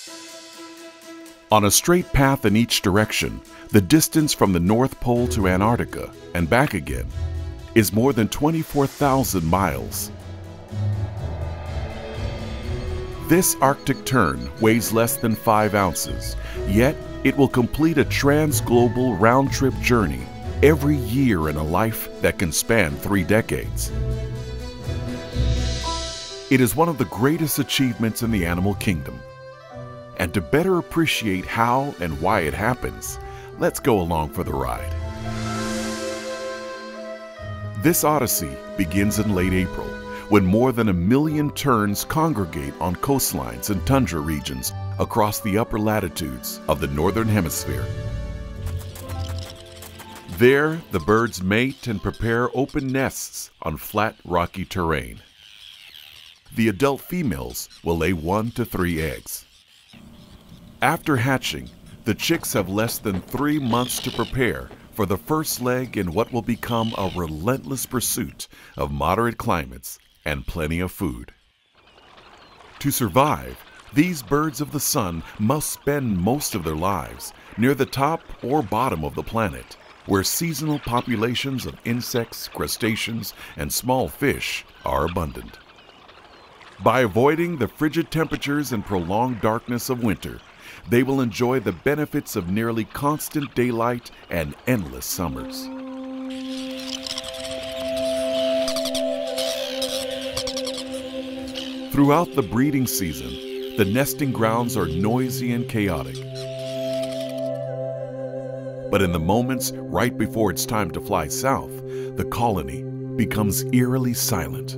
On a straight path in each direction, the distance from the North Pole to Antarctica and back again is more than 24,000 miles. This Arctic tern weighs less than 5 ounces, yet it will complete a trans-global round-trip journey every year in a life that can span 3 decades. It is one of the greatest achievements in the animal kingdom. And to better appreciate how and why it happens, let's go along for the ride. This odyssey begins in late April, when more than 1 million terns congregate on coastlines and tundra regions across the upper latitudes of the Northern Hemisphere. There, the birds mate and prepare open nests on flat, rocky terrain. The adult females will lay 1 to 3 eggs. After hatching, the chicks have less than 3 months to prepare for the first leg in what will become a relentless pursuit of moderate climates and plenty of food. To survive, these birds of the sun must spend most of their lives near the top or bottom of the planet, where seasonal populations of insects, crustaceans, and small fish are abundant. By avoiding the frigid temperatures and prolonged darkness of winter, they will enjoy the benefits of nearly constant daylight and endless summers. Throughout the breeding season, the nesting grounds are noisy and chaotic. But in the moments right before it's time to fly south, the colony becomes eerily silent.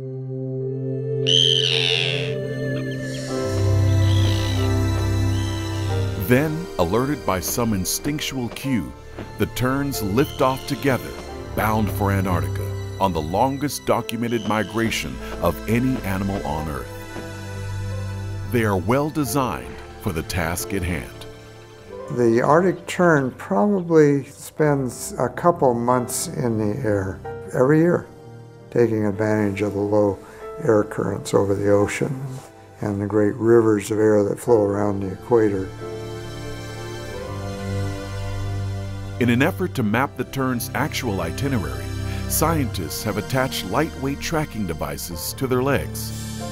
Then, alerted by some instinctual cue, the terns lift off together, bound for Antarctica, on the longest documented migration of any animal on Earth. They are well designed for the task at hand. The Arctic tern probably spends a couple months in the air every year, taking advantage of the low air currents over the ocean and the great rivers of air that flow around the equator. In an effort to map the tern's actual itinerary, scientists have attached lightweight tracking devices to their legs.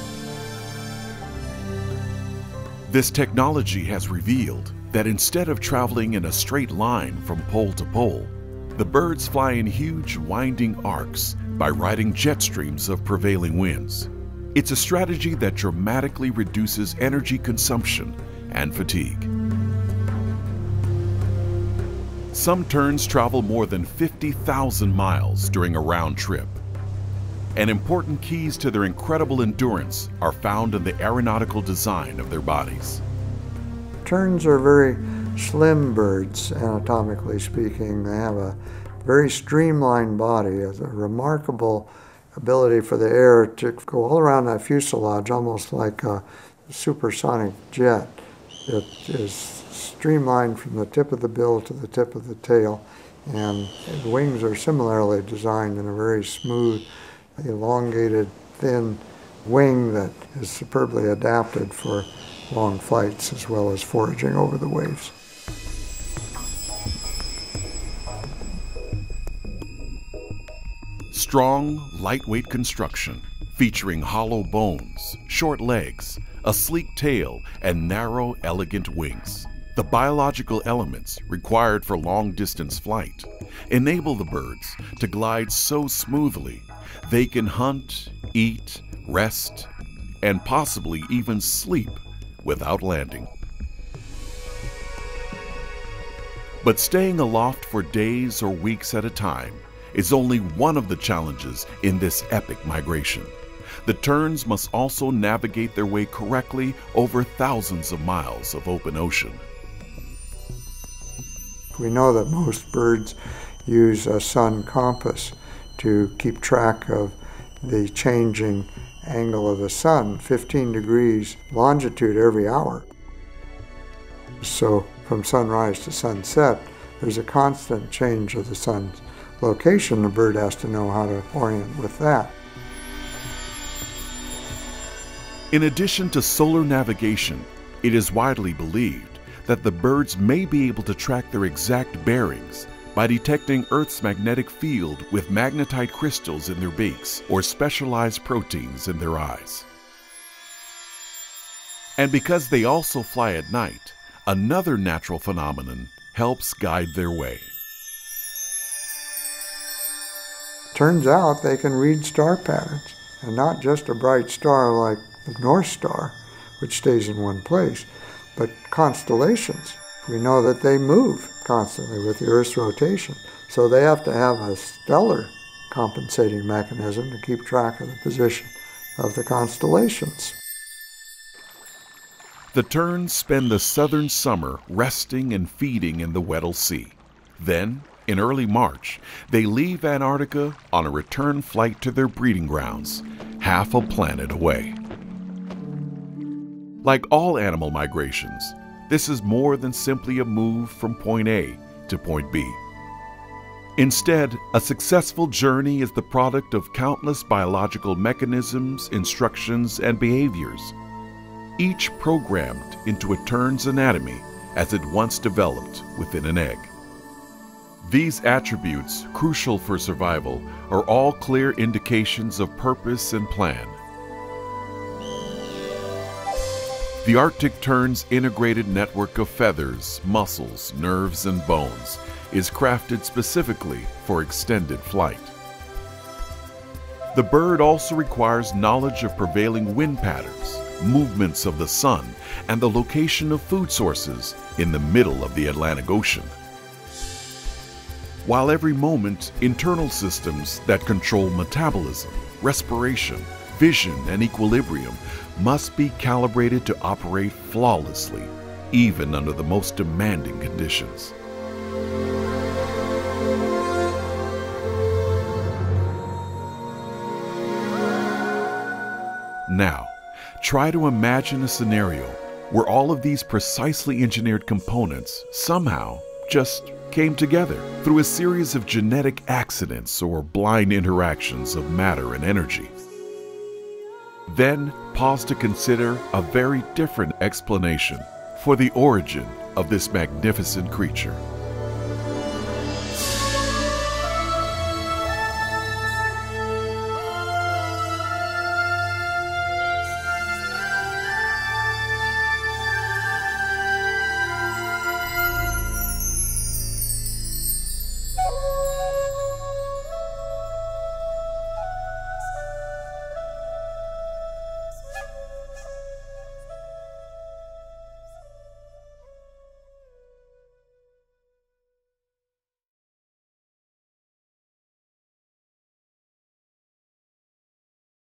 This technology has revealed that instead of traveling in a straight line from pole to pole, the birds fly in huge winding arcs by riding jet streams of prevailing winds. It's a strategy that dramatically reduces energy consumption and fatigue. Some terns travel more than 50,000 miles during a round trip. And important keys to their incredible endurance are found in the aeronautical design of their bodies. Terns are very slim birds, anatomically speaking. They have a very streamlined body, a remarkable ability for the air to go all around that fuselage, almost like a supersonic jet. It is streamlined from the tip of the bill to the tip of the tail, and the wings are similarly designed in a very smooth, elongated, thin wing that is superbly adapted for long flights as well as foraging over the waves. Strong, lightweight construction, featuring hollow bones, short legs, a sleek tail, and narrow, elegant wings. The biological elements required for long-distance flight enable the birds to glide so smoothly they can hunt, eat, rest, and possibly even sleep without landing. But staying aloft for days or weeks at a time is only one of the challenges in this epic migration. The terns must also navigate their way correctly over thousands of miles of open ocean. We know that most birds use a sun compass to keep track of the changing angle of the sun, 15 degrees longitude every hour. So from sunrise to sunset, there's a constant change of the sun's location. The bird has to know how to orient with that. In addition to solar navigation, It is widely believed that the birds may be able to track their exact bearings by detecting Earth's magnetic field with magnetite crystals in their beaks or specialized proteins in their eyes. And because they also fly at night, another natural phenomenon helps guide their way. Turns out they can read star patterns, and not just a bright star like the North Star, which stays in one place, but constellations. We know that they move constantly with the Earth's rotation, so they have to have a stellar compensating mechanism to keep track of the position of the constellations. The terns spend the southern summer resting and feeding in the Weddell Sea. Then, in early March, they leave Antarctica on a return flight to their breeding grounds, half a planet away. Like all animal migrations, this is more than simply a move from point A to point B. Instead, a successful journey is the product of countless biological mechanisms, instructions, and behaviors, each programmed into a tern's anatomy as it once developed within an egg. These attributes, crucial for survival, are all clear indications of purpose and plan. The Arctic tern's integrated network of feathers, muscles, nerves, and bones is crafted specifically for extended flight. The bird also requires knowledge of prevailing wind patterns, movements of the sun, and the location of food sources in the middle of the Atlantic Ocean. While every moment, internal systems that control metabolism, respiration, vision, and equilibrium must be calibrated to operate flawlessly, even under the most demanding conditions. Now, try to imagine a scenario where all of these precisely engineered components somehow just came together through a series of genetic accidents or blind interactions of matter and energy. Then pause to consider a very different explanation for the origin of this magnificent creature.